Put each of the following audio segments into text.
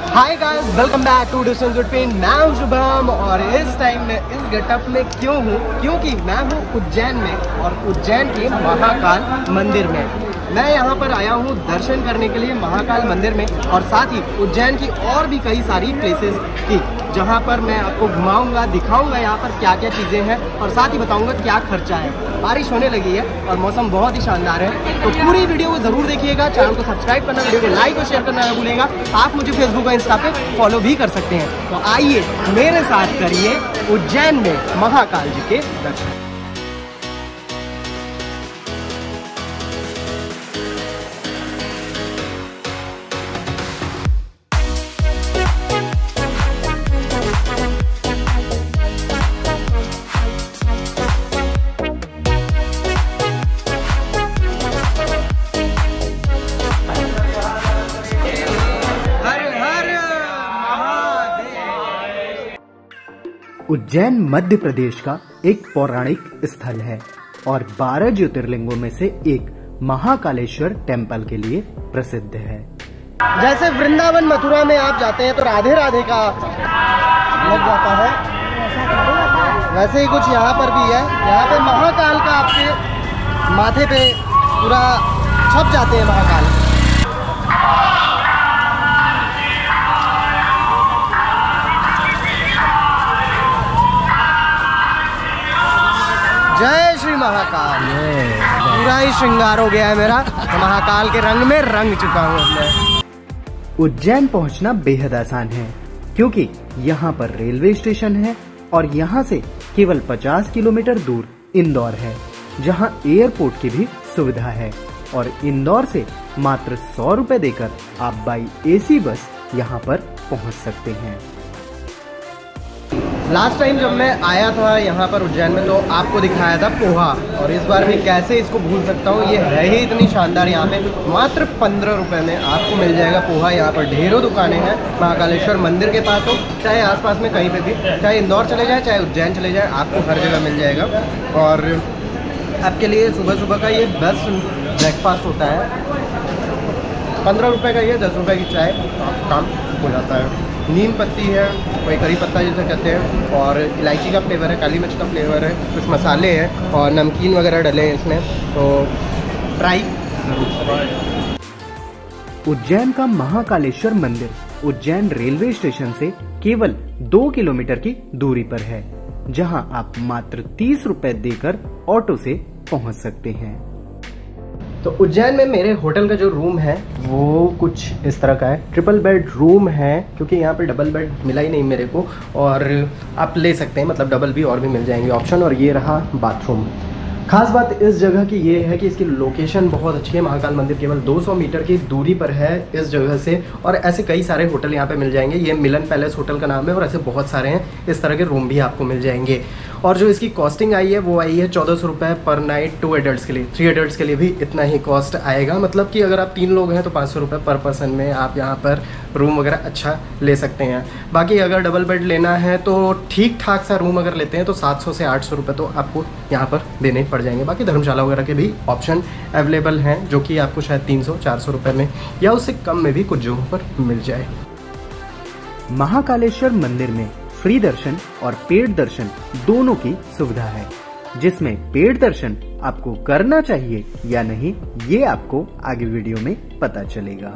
Hi guys, welcome back to distance with मैं हूं शुभम। और इस टाइम में इस गेटअप में क्यों हूं? क्योंकि मैं हूं उज्जैन में और उज्जैन के महाकाल मंदिर में। मैं यहां पर आया हूं दर्शन करने के लिए महाकाल मंदिर में, और साथ ही उज्जैन की और भी कई सारी प्लेसेस की, जहां पर मैं आपको घुमाऊंगा, दिखाऊंगा यहाँ पर क्या क्या चीज़ें हैं, और साथ ही बताऊंगा क्या खर्चा है। बारिश होने लगी है और मौसम बहुत ही शानदार है, तो पूरी वीडियो को जरूर देखिएगा। चैनल को सब्सक्राइब करना, वीडियो को लाइक और शेयर करना ना भूलिएगा। आप मुझे फेसबुक और इंस्टा पे फॉलो भी कर सकते हैं। तो आइए मेरे साथ करिए उज्जैन में महाकाल जी के दर्शन। उज्जैन मध्य प्रदेश का एक पौराणिक स्थल है और 12 ज्योतिर्लिंगों में से एक महाकालेश्वर टेम्पल के लिए प्रसिद्ध है। जैसे वृंदावन मथुरा में आप जाते हैं तो राधे राधे का लग जाता है, वैसे ही कुछ यहाँ पर भी है। यहाँ पे महाकाल का आपके माथे पे पूरा छप जाते हैं महाकाल। जय श्री महाकाल। पूरा ही श्रृंगार हो गया है मेरा, तो महाकाल के रंग में रंग चुका हूँ मैं। उज्जैन पहुँचना बेहद आसान है क्योंकि यहाँ पर रेलवे स्टेशन है और यहाँ से केवल 50 किलोमीटर दूर इंदौर है, जहाँ एयरपोर्ट की भी सुविधा है। और इंदौर से मात्र 100 रुपए देकर आप बाई AC बस यहाँ पर पहुँच सकते हैं। लास्ट टाइम जब मैं आया था यहाँ पर उज्जैन में तो आपको दिखाया था पोहा, और इस बार मैं कैसे इसको भूल सकता हूँ। ये है ही इतनी शानदार। यहाँ पे मात्र 15 रुपये में आपको मिल जाएगा पोहा। यहाँ पर ढेरों दुकानें हैं महाकालेश्वर मंदिर के पास हो, चाहे आसपास में कहीं पे भी, चाहे इंदौर चले जाए चाहे उज्जैन चले जाए, आपको हर जगह मिल जाएगा। और आपके लिए सुबह सुबह का ये बेस्ट ब्रेकफास्ट होता है। 15 रुपये का ये 10 रुपये की चाय, काम हो जाता है। नीम पत्ती है, कोई करी पत्ता जैसे कहते हैं, और इलायची का फ्लेवर है, काली मिर्च का फ्लेवर है, कुछ मसाले हैं और नमकीन वगैरह डले हैं इसमें, तो ट्राई जरूर। उज्जैन का महाकालेश्वर मंदिर उज्जैन रेलवे स्टेशन से केवल 2 किलोमीटर की दूरी पर है, जहां आप मात्र 30 रुपए देकर ऑटो से पहुंच सकते हैं। तो उज्जैन में मेरे होटल का जो रूम है वो कुछ इस तरह का है। ट्रिपल बेड रूम है, क्योंकि यहाँ पे डबल बेड मिला ही नहीं मेरे को, और आप ले सकते हैं, मतलब डबल भी और भी मिल जाएंगे ऑप्शन। और ये रहा बाथरूम। खास बात इस जगह की ये है कि इसकी लोकेशन बहुत अच्छी है। महाकाल मंदिर केवल 200 मीटर की दूरी पर है इस जगह से, और ऐसे कई सारे होटल यहाँ पे मिल जाएंगे। ये मिलन पैलेस होटल का नाम है, और ऐसे बहुत सारे हैं। इस तरह के रूम भी आपको मिल जाएंगे। और जो इसकी कॉस्टिंग आई है वो आई है 1400 रुपये पर नाइट 2 एडल्ट्स के लिए। 3 एडल्ट्स के लिए भी इतना ही कॉस्ट आएगा, मतलब कि अगर आप 3 लोग हैं तो 500 रुपये पर पर्सन में आप यहाँ पर रूम वगैरह अच्छा ले सकते हैं। बाकी अगर डबल बेड लेना है तो ठीक ठाक सा रूम अगर लेते हैं तो 700 से 800 रुपये तो आपको यहाँ पर देने पड़ जाएंगे। बाकी धर्मशाला वगैरह के भी ऑप्शन अवेलेबल हैं, जो कि आपको शायद 300-400 रुपये में या उससे कम में भी कुछ जगहों पर मिल जाए। महाकालेश्वर मंदिर में फ्री दर्शन और पेड दर्शन दोनों की सुविधा है, जिसमें पेड दर्शन आपको करना चाहिए या नहीं ये आपको आगे वीडियो में पता चलेगा।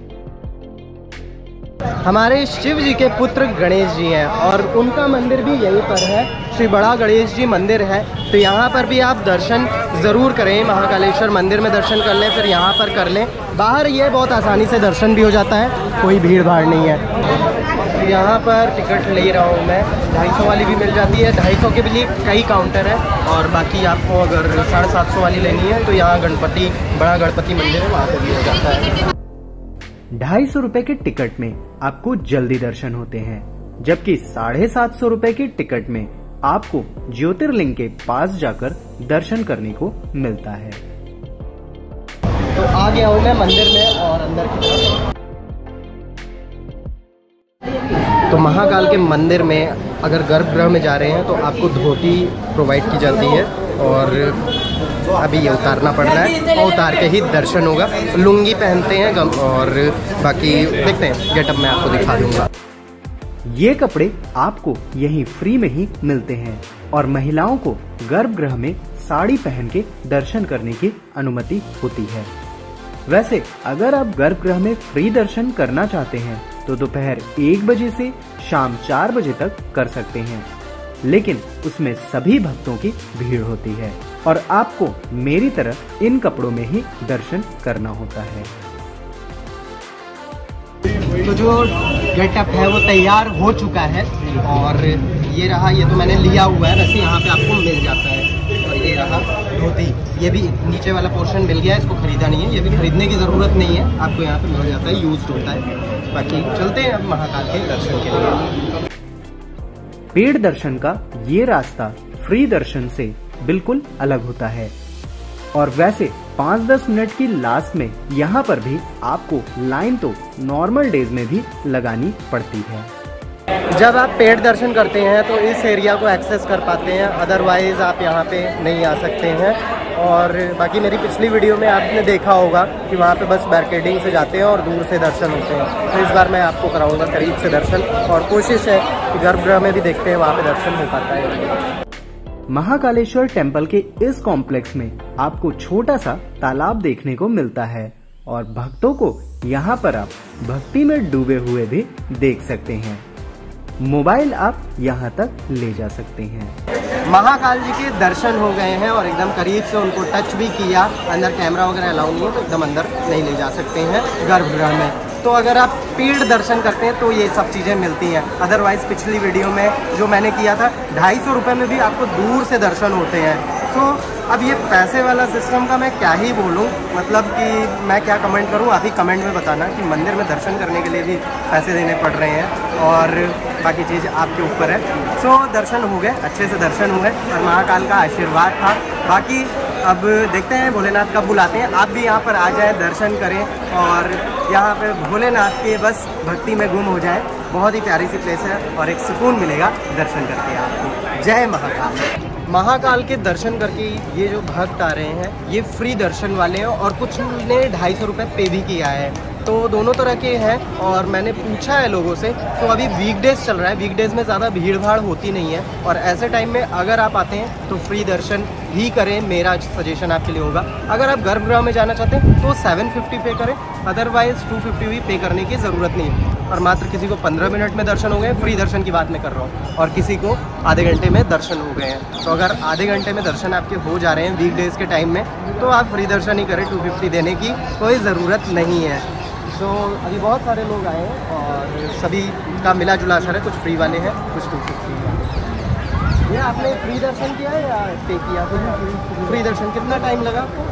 हमारे शिव जी के पुत्र गणेश जी हैं और उनका मंदिर भी यहीं पर है। श्री बड़ा गणेश जी मंदिर है, तो यहाँ पर भी आप दर्शन ज़रूर करें। महाकालेश्वर मंदिर में दर्शन कर लें, फिर यहाँ पर कर लें। बाहर ये बहुत आसानी से दर्शन भी हो जाता है, कोई भीड़ भाड़ नहीं है। यहाँ पर टिकट ले रहा हूँ मैं, 250 वाली भी मिल जाती है। 250 के भी कई काउंटर है, और बाकी आपको अगर 750 वाली लेनी है तो यहाँ बड़ा गणपति मंदिर है, वहाँ पर भी हो जाता है। 250 रुपए के टिकट में आपको जल्दी दर्शन होते हैं, जबकि 750 रुपए के टिकट में आपको ज्योतिर्लिंग के पास जाकर दर्शन करने को मिलता है। तो आ गया हूँ मैं मंदिर में और अंदर की तरफ। तो महाकाल के मंदिर में अगर गर्भगृह में जा रहे हैं तो आपको धोती प्रोवाइड की जाती है, और अभी ये उतारना पड़ रहा है और उतार के ही दर्शन होगा। लुंगी पहनते हैं और बाकी देखते हैं गेटअप मैं आपको दिखा दूंगा। ये कपड़े आपको यहीं फ्री में ही मिलते हैं और महिलाओं को गर्भगृह में साड़ी पहन के दर्शन करने की अनुमति होती है। वैसे अगर आप गर्भगृह में फ्री दर्शन करना चाहते हैं तो दोपहर 1 बजे से शाम 4 बजे तक कर सकते हैं, लेकिन उसमें सभी भक्तों की भीड़ होती है और आपको मेरी तरह इन कपड़ों में ही दर्शन करना होता है। तो जो गेटअप है वो तैयार हो चुका है और ये रहा, ये तो मैंने लिया हुआ है, वैसे यहाँ पे आपको मिल जाता है। और ये रहा धोती, ये भी नीचे वाला पोर्शन मिल गया है, इसको खरीदा नहीं है, ये भी खरीदने की ज़रूरत नहीं है, आपको यहाँ पे मिल जाता है, यूज्ड होता है। बाकी चलते हैं अब महाकाल के दर्शन के लिए। पेड़ दर्शन का ये रास्ता फ्री दर्शन से बिल्कुल अलग होता है और वैसे 5-10 मिनट की लास्ट में यहाँ पर भी आपको लाइन तो नॉर्मल डेज में भी लगानी पड़ती है। जब आप पेड़ दर्शन करते हैं तो इस एरिया को एक्सेस कर पाते हैं, अदरवाइज आप यहाँ पे नहीं आ सकते हैं। और बाकी मेरी पिछली वीडियो में आपने देखा होगा कि वहाँ पे बस बैरिकेडिंग से जाते हैं और दूर से दर्शन होते हैं। तो इस बार मैं आपको कराऊंगा करीब से दर्शन और कोशिश है कि गर्भगृह में भी देखते हैं वहाँ पे दर्शन हो पाता है। महाकालेश्वर टेम्पल के इस कॉम्प्लेक्स में आपको छोटा सा तालाब देखने को मिलता है और भक्तों को यहाँ पर आप भक्ति में डूबे हुए भी देख सकते हैं। मोबाइल आप यहाँ तक ले जा सकते हैं। महाकाल जी के दर्शन हो गए हैं और एकदम करीब से उनको टच भी किया। अंदर कैमरा वगैरह अलाउ नहीं है तो एकदम अंदर नहीं ले जा सकते हैं गर्भगृह में। तो अगर आप पेड़ दर्शन करते हैं तो ये सब चीज़ें मिलती हैं। अदरवाइज़ पिछली वीडियो में जो मैंने किया था 250 रुपये में भी आपको दूर से दर्शन होते हैं। तो अब ये पैसे वाला सिस्टम का मैं क्या ही बोलूँ, मतलब कि मैं क्या कमेंट करूँ, आप ही कमेंट में बताना कि मंदिर में दर्शन करने के लिए भी पैसे देने पड़ रहे हैं और बाकी चीज़ आपके ऊपर है। सो दर्शन हो गए, अच्छे से दर्शन हुए और महाकाल का आशीर्वाद था। बाकी अब देखते हैं भोलेनाथ कब बुलाते हैं। आप भी यहाँ पर आ जाएं, दर्शन करें और यहाँ पे भोलेनाथ के बस भक्ति में गुम हो जाए। बहुत ही प्यारी सी प्लेस है और एक सुकून मिलेगा दर्शन करके आपको। जय महाकाल। महाकाल के दर्शन करके ये जो भक्त आ रहे हैं ये फ्री दर्शन वाले हैं और कुछ ने 250 रुपये पे भी किया है। तो दोनों तरह के हैं और मैंने पूछा है लोगों से। तो अभी वीकडेज चल रहा है, वीकडेज में ज़्यादा भीड़ भाड़ होती नहीं है और ऐसे टाइम में अगर आप आते हैं तो फ्री दर्शन ही करें, मेरा सजेशन आपके लिए होगा। अगर आप गर्भगृह में जाना चाहते हैं तो 750 पे करें, अदरवाइज 250 भी पे करने की ज़रूरत नहीं है। और मात्र किसी को 15 मिनट में दर्शन हो गए, फ्री दर्शन की बात मैं कर रहा हूँ, और किसी को आधे घंटे में दर्शन हो गए हैं। तो अगर आधे घंटे में दर्शन आपके हो जा रहे हैं वीकडेज़ के टाइम में तो आप फ्री दर्शन ही करें, 250 देने की कोई ज़रूरत नहीं है। तो अभी बहुत सारे लोग आए हैं और सभी का मिला जुला असर है, कुछ फ्री वाले हैं कुछ 250 वाले। ये आपने फ्री दर्शन किया है या पे किया? फ्री दर्शन कितना टाइम लगा आपको?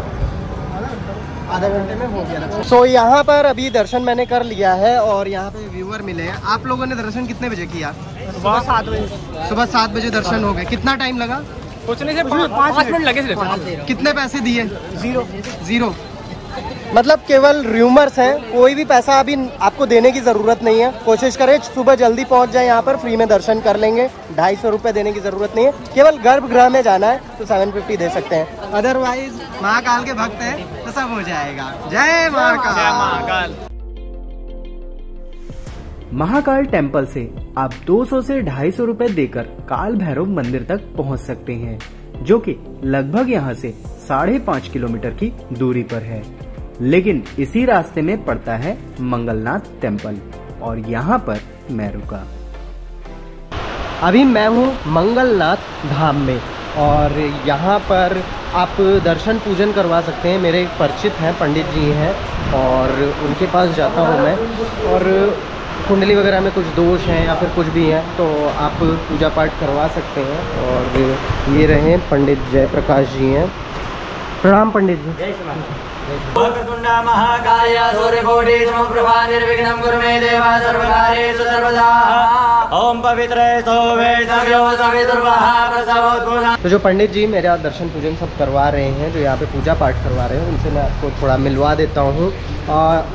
आधा घंटे में हो गया। सो यहाँ पर अभी दर्शन मैंने कर लिया है और यहाँ पे व्यूअर मिले हैं। आप लोगों ने दर्शन कितने बजे किया? सुबह 7 बजे। सुबह 7 बजे दर्शन हो गए। कितना टाइम लगा? कुछ नहीं, 5 मिनट लगे सिर्फ। कितने पैसे दिए? जीरो। मतलब केवल रूमर्स हैं, कोई भी पैसा अभी आपको देने की ज़रूरत नहीं है। कोशिश करें सुबह जल्दी पहुंच जाए, यहाँ पर फ्री में दर्शन कर लेंगे। 250 रुपये देने की ज़रूरत नहीं है, केवल गर्भगृह में जाना है तो 750 दे सकते हैं। अदरवाइज महाकाल के भक्त हैं तो सब हो जाएगा। जय महाकाल। जय महाकाल। महाकाल टेम्पल से आप 200 से 250 रुपए देकर काल भैरव मंदिर तक पहुंच सकते हैं, जो कि लगभग यहाँ से 5.5 किलोमीटर की दूरी पर है। लेकिन इसी रास्ते में पड़ता है मंगलनाथ टेम्पल और यहाँ पर मैं रुका। अभी मैं हूँ मंगलनाथ धाम में और यहाँ पर आप दर्शन पूजन करवा सकते हैं। मेरे एक परिचित हैं, पंडित जी हैं और उनके पास जाता हूँ मैं। और कुंडली वगैरह में कुछ दोष हैं या फिर कुछ भी है तो आप पूजा पाठ करवा सकते हैं। और ये रहे पंडित जयप्रकाश जी हैं। प्रणाम पंडित जी। वक्रतुंडा महाकाय सूर्यकोटि समप्रभा निर्विघ्नं कुरु मे देव सर्वकार्येषु सर्वदा। ओम पवित्रे सोमेशो सवितुर्वः प्रसवोद्भूता। तो जो पंडित जी मेरा दर्शन पूजन सब करवा रहे हैं, जो यहाँ पे पूजा पाठ करवा रहे हैं, उनसे मैं आपको थोड़ा मिलवा देता हूँ।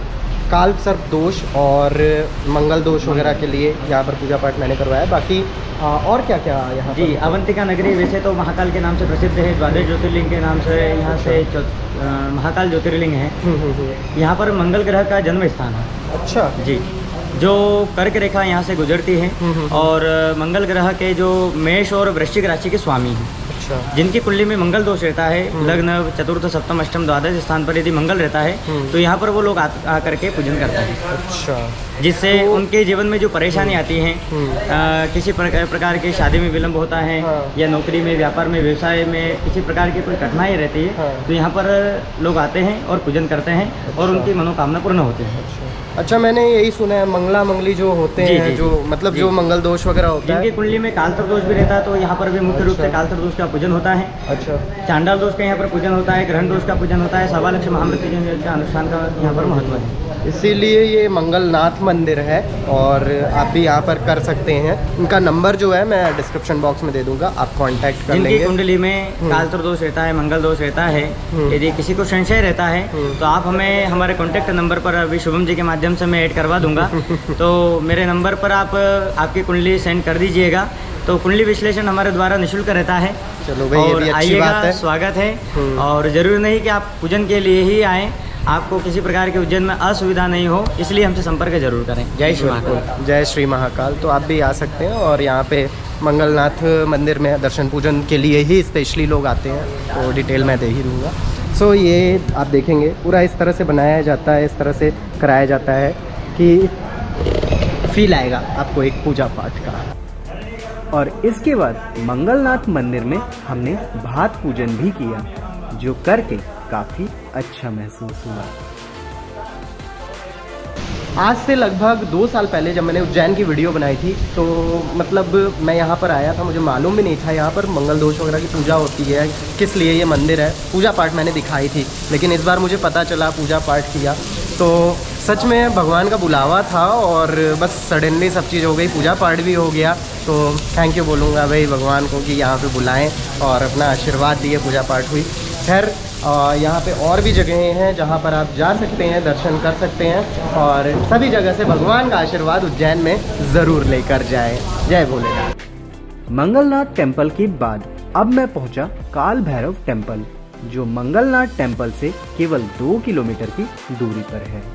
काल सर्प दोष और मंगल दोष वगैरह के लिए यहाँ पर पूजा पाठ मैंने करवाया है। बाकी और क्या क्या यहाँ जी, अवंतिका नगरी वैसे तो महाकाल के नाम से प्रसिद्ध है, द्वादश ज्योतिर्लिंग के नाम से यहाँ से महाकाल ज्योतिर्लिंग है। यहाँ पर मंगल ग्रह का जन्म स्थान है। अच्छा जी, जो कर्क रेखा यहाँ से गुजरती है और मंगल ग्रह के जो मेष और वृश्चिक राशि के स्वामी हैं। अच्छा, जिनकी कुंडली में मंगल दोष रहता है, लग्न चतुर्थ सप्तम अष्टम द्वादश स्थान पर यदि मंगल रहता है तो यहाँ पर वो लोग आकर के पूजन करते हैं। अच्छा, जिससे उनके जीवन में जो परेशानी आती है, किसी प्रकार की शादी में विलम्ब होता है या नौकरी में, व्यापार में, व्यवसाय में किसी प्रकार की कोई कठिनाई रहती है तो यहाँ पर लोग आते हैं और पूजन करते हैं और उनकी मनोकामना पूर्ण होती है। अच्छा, मैंने यही सुना है मंगला मंगली जो होते हैं, जो मतलब जो मंगल दोष वगैरह होता है, जिनकी कुंडली में कालसर्प दोष भी रहता है तो यहाँ पर भी मुख्य रूप से कालसर्प दोष का पूजन होता है। अच्छा, चांडाल दोष का यहाँ पर पूजन होता है, ग्रहण दोष का पूजन होता है, सवा लक्ष्य महामृत्युंजय का अनुष्ठान का यहाँ पर महत्व है। इसीलिए ये मंगलनाथ मंदिर है और आप भी यहाँ पर कर सकते हैं। उनका नंबर जो है मैं डिस्क्रिप्शन बॉक्स में दे दूंगा, आप कांटेक्ट कर लेंगे। जिनकी कुंडली में कालसर्प दोष रहता है, मंगल दोष रहता है, यदि किसी को संशय रहता है तो आप हमें हमारे कॉन्टैक्ट नंबर पर अभी शुभम जी के माध्यम से मैं ऐड करवा दूंगा। तो मेरे नंबर पर आप आपकी कुंडली सेंड कर दीजिएगा, तो कुंडली विश्लेषण हमारे द्वारा निःशुल्क रहता है। चलो भाई, ये भी अच्छी बात है। स्वागत है। और जरूरी नहीं कि आप पूजन के लिए ही आएँ, आपको किसी प्रकार के उज्जैन में असुविधा नहीं हो, इसलिए हमसे संपर्क जरूर करें। जय श्री महाकाल। जय श्री महाकाल। तो आप भी आ सकते हैं और यहाँ पे मंगलनाथ मंदिर में दर्शन पूजन के लिए ही स्पेशली लोग आते हैं, तो डिटेल मैं दे ही दूँगा। सो ये आप देखेंगे पूरा इस तरह से बनाया जाता है, इस तरह से कराया जाता है कि फील आएगा आपको एक पूजा पाठ का। और इसके बाद मंगलनाथ मंदिर में हमने भात पूजन भी किया, जो करके काफी अच्छा महसूस हुआ। आज से लगभग 2 साल पहले जब मैंने उज्जैन की वीडियो बनाई थी तो मतलब मैं यहाँ पर आया था, मुझे मालूम भी नहीं था यहाँ पर मंगल दोष वगैरह की पूजा होती है, किस लिए ये मंदिर है। पूजा पाठ मैंने दिखाई थी, लेकिन इस बार मुझे पता चला, पूजा पाठ किया तो सच में भगवान का बुलावा था और बस सडनली सब चीज़ हो गई, पूजा पाठ भी हो गया। तो थैंक यू बोलूँगा भाई भगवान को कि यहाँ पे बुलाएं और अपना आशीर्वाद दिए, पूजा पाठ हुई। खैर यहाँ पे और भी जगहें हैं जहाँ पर आप जा सकते हैं, दर्शन कर सकते हैं और सभी जगह से भगवान का आशीर्वाद उज्जैन में ज़रूर लेकर जाएं। जय भोलेनाथ। मंगलनाथ टेम्पल के बाद अब मैं पहुँचा काल भैरव टेम्पल, जो मंगलनाथ टेम्पल से केवल 2 किलोमीटर की दूरी पर है।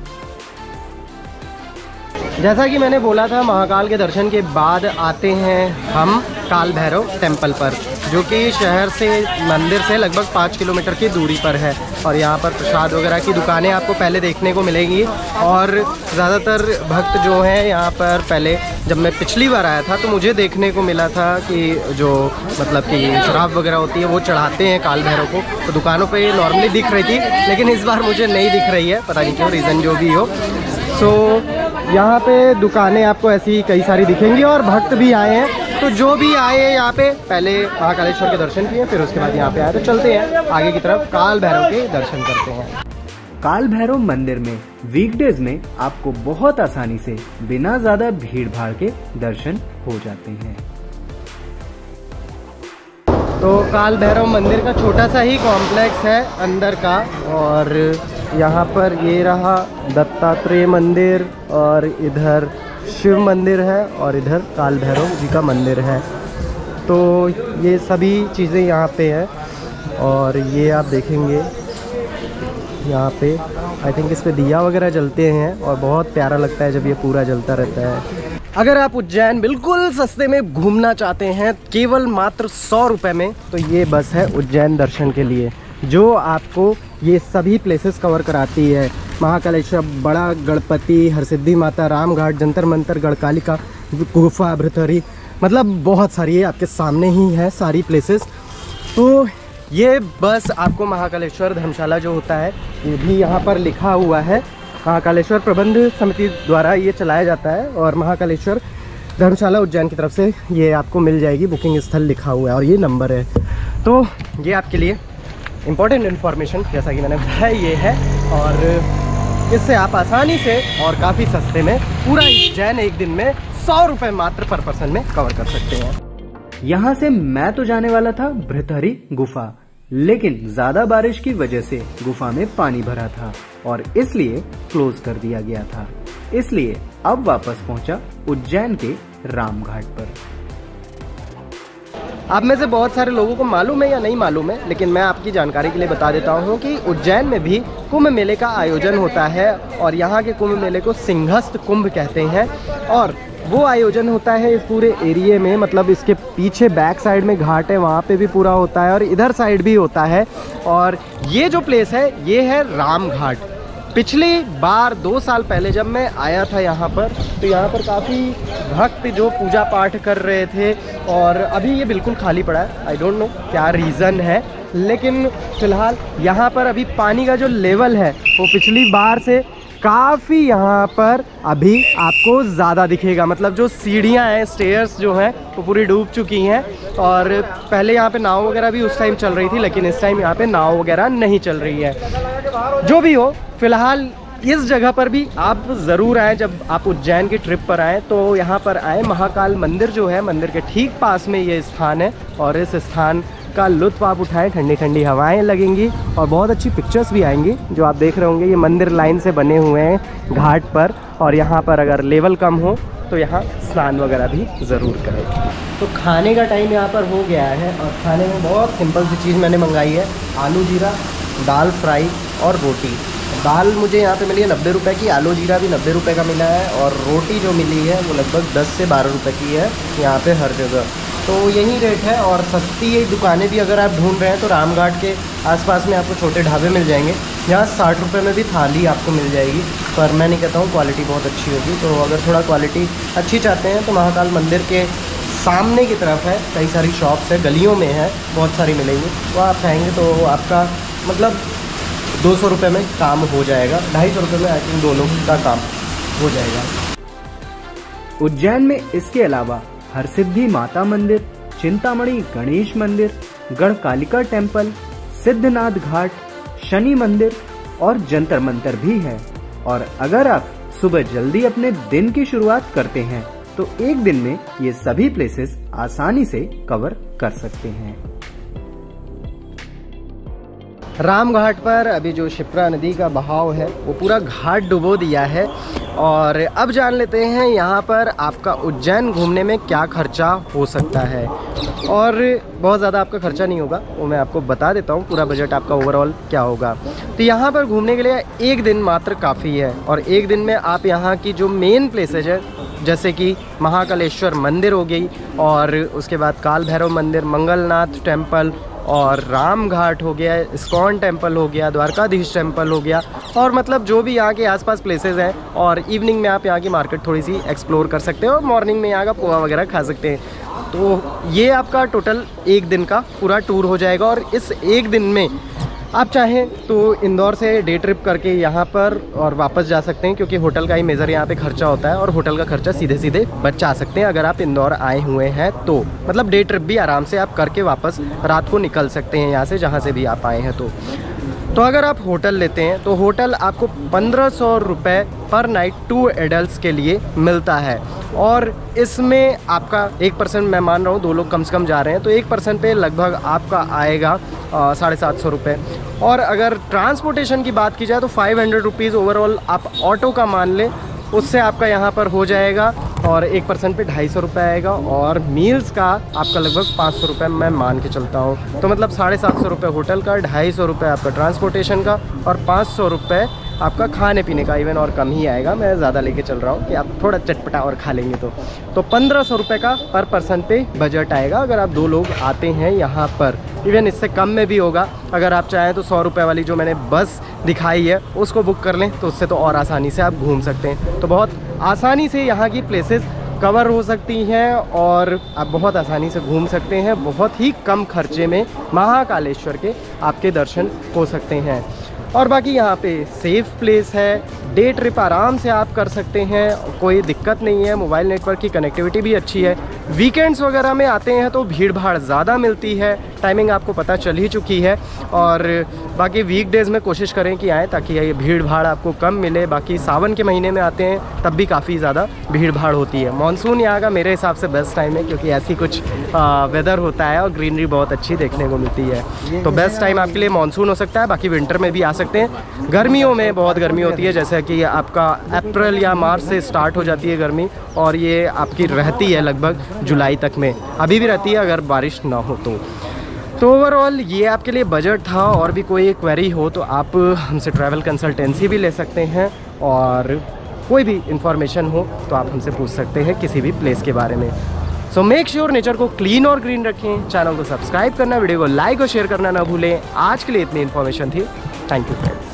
जैसा कि मैंने बोला था, महाकाल के दर्शन के बाद आते हैं हम काल भैरव टेम्पल पर, जो कि शहर से, मंदिर से लगभग 5 किलोमीटर की दूरी पर है। और यहाँ पर प्रसाद वगैरह की दुकानें आपको पहले देखने को मिलेंगी और ज़्यादातर भक्त जो हैं यहाँ पर, पहले जब मैं पिछली बार आया था तो मुझे देखने को मिला था कि जो मतलब कि शराब वगैरह होती है वो चढ़ाते हैं काल भैरव को, तो दुकानों पे नॉर्मली दिख रही थी, लेकिन इस बार मुझे नहीं दिख रही है, पता नहीं क्यों, रीज़न जो भी हो। सो यहाँ पे दुकानें आपको ऐसी कई सारी दिखेंगी और भक्त भी आए हैं, तो जो भी आए यहाँ पे पहले महाकालेश्वर के दर्शन किए, फिर उसके बाद यहाँ पे आए, तो चलते हैं आगे की तरफ, काल भैरव के दर्शन करते हैं। काल भैरव मंदिर में वीकडेज में आपको बहुत आसानी से बिना ज्यादा भीड़ भाड़ के दर्शन हो जाते हैं। तो काल भैरव मंदिर का छोटा सा ही कॉम्प्लेक्स है अंदर का, और यहाँ पर ये रहा दत्तात्रेय मंदिर और इधर शिव मंदिर है और इधर काल भैरव जी का मंदिर है। तो ये सभी चीज़ें यहाँ पे है और ये आप देखेंगे यहाँ पे आई थिंक इस पे दिया वगैरह जलते हैं और बहुत प्यारा लगता है जब ये पूरा जलता रहता है। अगर आप उज्जैन बिल्कुल सस्ते में घूमना चाहते हैं केवल मात्र 100 रुपये में, तो ये बस है उज्जैन दर्शन के लिए, जो आपको ये सभी प्लेसेस कवर कराती है। महाकालेश्वर, बड़ा गणपति, हरसिद्धि माता, रामघाट, जंतर मंतर, गढ़कालिका गुफा, भृतहरि, मतलब बहुत सारी है, आपके सामने ही है सारी प्लेसेस। तो ये बस आपको महाकालेश्वर धर्मशाला जो होता है, ये भी यहाँ पर लिखा हुआ है, महाकालेश्वर प्रबंध समिति द्वारा ये चलाया जाता है और महाकालेश्वर धर्मशाला उज्जैन की तरफ से ये आपको मिल जाएगी, बुकिंग स्थल लिखा हुआ है और ये नंबर है। तो ये आपके लिए इम्पोर्टेंट इन्फॉर्मेशन जैसा कि मैंने बताया ये है, और इससे आप आसानी से और काफ़ी सस्ते में पूरा उज्जैन एक दिन में 100 रुपये मात्र पर पर्सन में कवर कर सकते हैं। यहाँ से मैं तो जाने वाला था भृतहरि गुफा, लेकिन ज्यादा बारिश की वजह से गुफा में पानी भरा था और इसलिए क्लोज कर दिया गया था। इसलिए अब वापस पहुंचा उज्जैन के रामघाट पर। आप में से बहुत सारे लोगों को मालूम है या नहीं मालूम है, लेकिन मैं आपकी जानकारी के लिए बता देता हूँ कि उज्जैन में भी कुंभ मेले का आयोजन होता है और यहाँ के कुंभ मेले को सिंहस्थ कुंभ कहते हैं। और वो आयोजन होता है इस पूरे एरिए में, मतलब इसके पीछे बैक साइड में घाट है, वहाँ पे भी पूरा होता है और इधर साइड भी होता है। और ये जो प्लेस है ये है रामघाट। पिछली बार 2 साल पहले जब मैं आया था यहाँ पर, तो यहाँ पर काफ़ी भक्त जो पूजा पाठ कर रहे थे और अभी ये बिल्कुल खाली पड़ा है। आई डोंट नो क्या रीज़न है, लेकिन फ़िलहाल यहाँ पर अभी पानी का जो लेवल है वो पिछली बार से काफ़ी यहाँ पर अभी आपको ज़्यादा दिखेगा। मतलब जो सीढ़ियाँ हैं, स्टेयर्स जो हैं वो पूरी डूब चुकी हैं। और पहले यहाँ पे नाव वगैरह भी उस टाइम चल रही थी, लेकिन इस टाइम यहाँ पे नाव वगैरह नहीं चल रही है। जो भी हो, फिलहाल इस जगह पर भी आप ज़रूर आएँ। जब आप उज्जैन की ट्रिप पर आएँ तो यहाँ पर आएँ। महाकाल मंदिर जो है, मंदिर के ठीक पास में ये स्थान है और इस स्थान का लुत्फ़ आप उठाएं। ठंडी ठंडी हवाएं लगेंगी और बहुत अच्छी पिक्चर्स भी आएंगी। जो आप देख रहे होंगे ये मंदिर लाइन से बने हुए हैं घाट पर, और यहाँ पर अगर लेवल कम हो तो यहाँ स्नान वगैरह भी ज़रूर करें। तो खाने का टाइम यहाँ पर हो गया है और खाने में बहुत सिंपल सी चीज़ मैंने मंगाई है, आलू जीरा, दाल फ्राई और रोटी। दाल मुझे यहाँ पे मिली है 90 रुपये की, आलू जीरा भी 90 रुपये का मिला है और रोटी जो मिली है वो लगभग 10 से 12 रुपये की है यहाँ पे हर जगह। तो यही रेट है। और सस्ती दुकानें भी अगर आप ढूंढ रहे हैं तो रामघाट के आसपास में आपको छोटे ढाबे मिल जाएंगे। यहाँ 60 रुपये में भी थाली आपको मिल जाएगी, पर मैं नहीं कहता हूँ क्वालिटी बहुत अच्छी होगी। तो अगर थोड़ा क्वालिटी अच्छी चाहते हैं तो महाकाल मंदिर के सामने की तरफ है, कई सारी शॉप्स है, गलियों में है, बहुत सारी मिलेंगी। वो आप खाएँगे तो आपका मतलब 200 रुपये में काम हो जाएगा, 250 रुपये में आई थिंक 2 लोग का काम हो जाएगा। उज्जैन में इसके अलावा हरसिद्धि माता मंदिर, चिंतामणि गणेश मंदिर, गढ़कालिका टेम्पल, सिद्धनाथ घाट, शनि मंदिर और जंतर मंतर भी है। और अगर आप सुबह जल्दी अपने दिन की शुरुआत करते हैं तो एक दिन में ये सभी प्लेसेस आसानी से कवर कर सकते हैं। रामघाट पर अभी जो शिप्रा नदी का बहाव है वो पूरा घाट डुबो दिया है। और अब जान लेते हैं यहाँ पर आपका उज्जैन घूमने में क्या खर्चा हो सकता है। और बहुत ज़्यादा आपका खर्चा नहीं होगा, वो मैं आपको बता देता हूँ पूरा बजट आपका ओवरऑल क्या होगा। तो यहाँ पर घूमने के लिए एक दिन मात्र काफ़ी है और एक दिन में आप यहाँ की जो मेन प्लेसेज है जैसे कि महाकालेश्वर मंदिर हो गई और उसके बाद काल भैरव मंदिर, मंगलनाथ टेम्पल और रामघाट हो गया, इस्कॉन टेम्पल हो गया, द्वारकाधीश टेम्पल हो गया, और मतलब जो भी यहाँ के आसपास प्लेसेस हैं। और इवनिंग में आप यहाँ की मार्केट थोड़ी सी एक्सप्लोर कर सकते हो और मॉर्निंग में यहाँ का पोहा वगैरह खा सकते हैं। तो ये आपका टोटल एक दिन का पूरा टूर हो जाएगा। और इस एक दिन में आप चाहें तो इंदौर से डे ट्रिप करके यहाँ पर और वापस जा सकते हैं, क्योंकि होटल का ही मेजर यहाँ पे खर्चा होता है और होटल का खर्चा सीधे सीधे बचा सकते हैं अगर आप इंदौर आए हुए हैं तो। मतलब डे ट्रिप भी आराम से आप करके वापस रात को निकल सकते हैं यहाँ से, जहाँ से भी आप आए हैं। तो अगर आप होटल लेते हैं तो होटल आपको 1500 रुपये पर नाइट 2 एडल्ट्स के लिए मिलता है। और इसमें आपका 1% मैं मान रहा हूँ 2 लोग कम से कम जा रहे हैं तो 1% पे लगभग आपका आएगा 750 रुपये। और अगर ट्रांसपोर्टेशन की बात की जाए तो 500 रुपीज़ ओवरऑल आप ऑटो का मान लें, उससे आपका यहाँ पर हो जाएगा। और 1% पे 250 रुपये आएगा और मील्स का आपका लगभग 500 रुपये मैं मान के चलता हूँ। तो मतलब 750 रुपये होटल का, 250 रुपये आपका ट्रांसपोर्टेशन का और 500 रुपये आपका खाने पीने का। इवन और कम ही आएगा, मैं ज़्यादा लेके चल रहा हूँ कि आप थोड़ा चटपटा और खा लेंगे तो 1500 रुपये का पर पर्सन पे बजट आएगा अगर आप 2 लोग आते हैं यहाँ पर। इवन इससे कम में भी होगा, अगर आप चाहें तो 100 रुपये वाली जो मैंने बस दिखाई है उसको बुक कर लें तो उससे तो और आसानी से आप घूम सकते हैं। तो बहुत आसानी से यहाँ की प्लेसेस कवर हो सकती हैं और आप बहुत आसानी से घूम सकते हैं। बहुत ही कम खर्चे में महाकालेश्वर के आपके दर्शन हो सकते हैं। और बाकी यहाँ पे सेफ़ प्लेस है, डे ट्रिप आराम से आप कर सकते हैं, कोई दिक्कत नहीं है। मोबाइल नेटवर्क की कनेक्टिविटी भी अच्छी है। वीकेंड्स वगैरह में आते हैं तो भीड़ भाड़ ज़्यादा मिलती है टाइमिंग आपको पता चल ही चुकी है। और बाकी वीकडेज़ में कोशिश करें कि आएँ ताकि ये भीड़ भाड़ आपको कम मिले। बाकी सावन के महीने में आते हैं तब भी काफ़ी ज़्यादा भीड़ भाड़ होती है। मानसून यहाँ का मेरे हिसाब से बेस्ट टाइम है क्योंकि ऐसी कुछ वेदर होता है और ग्रीनरी बहुत अच्छी देखने को मिलती है। तो बेस्ट टाइम आपके लिए मानसून हो सकता है। बाकी विंटर में भी आ सकते हैं। गर्मियों में बहुत गर्मी होती है, जैसे कि आपका अप्रैल या मार्च से स्टार्ट हो जाती है गर्मी और ये आपकी रहती है लगभग जुलाई तक में, अभी भी रहती है अगर बारिश ना हो तो ओवरऑल ये आपके लिए बजट था। और भी कोई क्वेरी हो तो आप हमसे ट्रैवल कंसल्टेंसी भी ले सकते हैं और कोई भी इंफॉर्मेशन हो तो आप हमसे पूछ सकते हैं किसी भी प्लेस के बारे में। सो मेक श्योर नेचर को क्लीन और ग्रीन रखें। चैनल को सब्सक्राइब करना, वीडियो को लाइक और शेयर करना ना भूलें। आज के लिए इतनी इन्फॉर्मेशन थी। Thank you friends.